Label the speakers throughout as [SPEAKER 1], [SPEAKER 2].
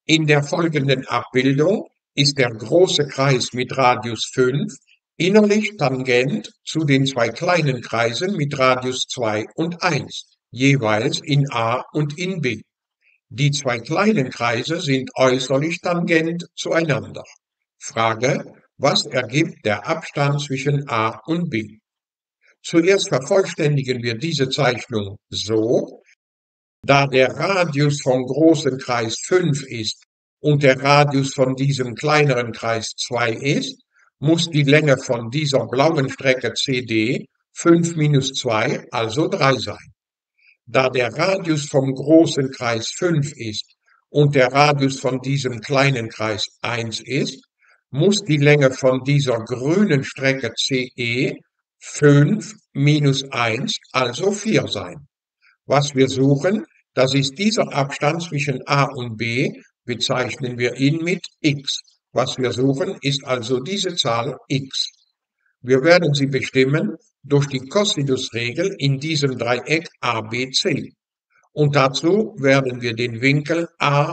[SPEAKER 1] In der folgenden Abbildung ist der große Kreis mit Radius 5 innerlich tangent zu den zwei kleinen Kreisen mit Radius 2 und 1, jeweils in A und in B. Die zwei kleinen Kreise sind äußerlich tangent zueinander. Frage: Was ergibt der Abstand zwischen A und B? Zuerst vervollständigen wir diese Zeichnung so: Da der Radius vom großen Kreis 5 ist und der Radius von diesem kleineren Kreis 2 ist, muss die Länge von dieser blauen Strecke CD 5 minus 2, also 3 sein. Da der Radius vom großen Kreis 5 ist und der Radius von diesem kleinen Kreis 1 ist, muss die Länge von dieser grünen Strecke CE 5 minus 1, also 4 sein. Was wir suchen, das ist dieser Abstand zwischen A und B, bezeichnen wir ihn mit x. Was wir suchen, ist also diese Zahl x. Wir werden sie bestimmen durch die Cosinusregel in diesem Dreieck ABC. Und dazu werden wir den Winkel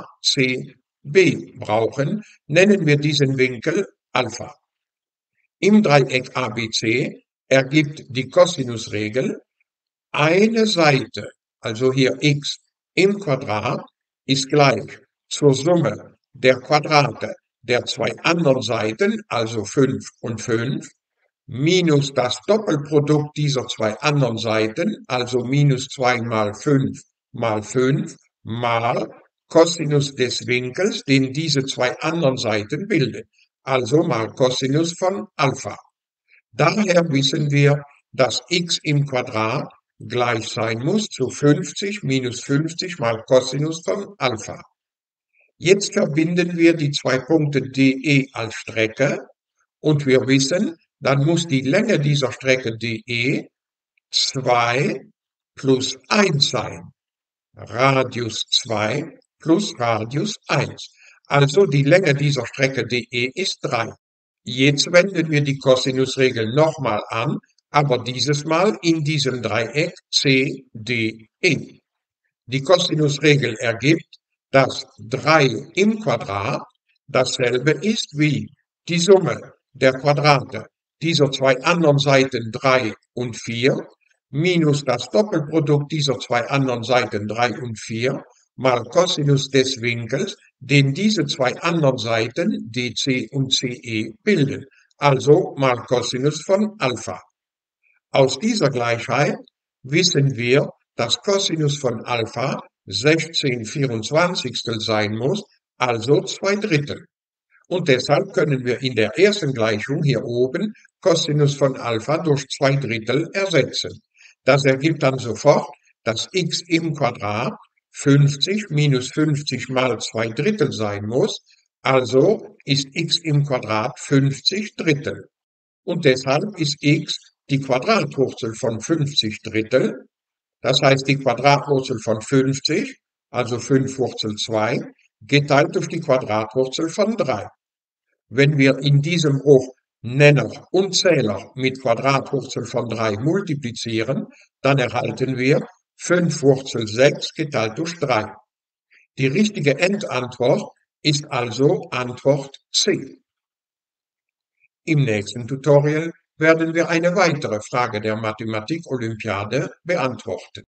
[SPEAKER 1] ACB brauchen, nennen wir diesen Winkel Alpha. Im Dreieck ABC ergibt die Cosinusregel eine Seite, also hier x im Quadrat, ist gleich zur Summe der Quadrate der zwei anderen Seiten, also 5 und 5, minus das Doppelprodukt dieser zwei anderen Seiten, also minus 2 mal 5 mal 5 mal Cosinus des Winkels, den diese zwei anderen Seiten bilden, also mal Cosinus von Alpha. Daher wissen wir, dass x im Quadrat gleich sein muss zu 50 minus 50 mal Cosinus von Alpha. Jetzt verbinden wir die zwei Punkte DE als Strecke und wir wissen, dann muss die Länge dieser Strecke DE 2 plus 1 sein. Radius 2 plus Radius 1. Also die Länge dieser Strecke DE ist 3. Jetzt wenden wir die Cosinusregel nochmal an, aber dieses Mal in diesem Dreieck CDE. Die Cosinusregel ergibt, dass 3 im Quadrat dasselbe ist wie die Summe der Quadrate dieser zwei anderen Seiten 3 und 4 minus das Doppelprodukt dieser zwei anderen Seiten 3 und 4 mal Cosinus des Winkels, den diese zwei anderen Seiten DC und CE bilden, also mal Cosinus von Alpha. Aus dieser Gleichheit wissen wir, dass Cosinus von Alpha 16/24 sein muss, also 2/3. Und deshalb können wir in der ersten Gleichung hier oben Cosinus von Alpha durch 2/3 ersetzen. Das ergibt dann sofort, dass x im Quadrat 50 minus 50 mal 2/3 sein muss, also ist x im Quadrat 50/3. Und deshalb ist x die Quadratwurzel von 50/3. Das heißt, die Quadratwurzel von 50, also 5 Wurzel 2, geteilt durch die Quadratwurzel von 3. Wenn wir in diesem Bruch Nenner und Zähler mit Quadratwurzel von 3 multiplizieren, dann erhalten wir 5 Wurzel 6 geteilt durch 3. Die richtige Endantwort ist also Antwort C. Im nächsten Tutorial werden wir eine weitere Frage der Mathematik-Olympiade beantworten.